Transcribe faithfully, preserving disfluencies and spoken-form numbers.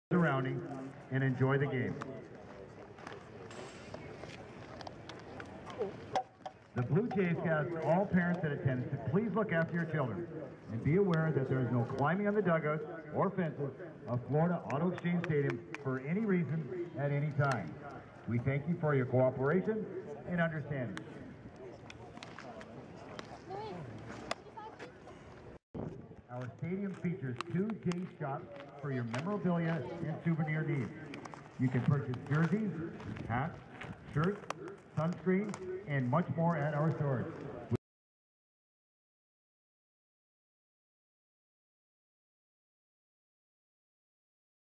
surroundings and enjoy the game. The Blue Jays ask all parents in attendance to please look after your children and be aware that there is no climbing on the dugouts or fences of Florida Auto Exchange Stadium for any reason at any time. We thank you for your cooperation and understanding. Our stadium features two Jays shops for your memorabilia and souvenir needs. You can purchase jerseys, hats, shirts, sunscreen, and much more at our stores.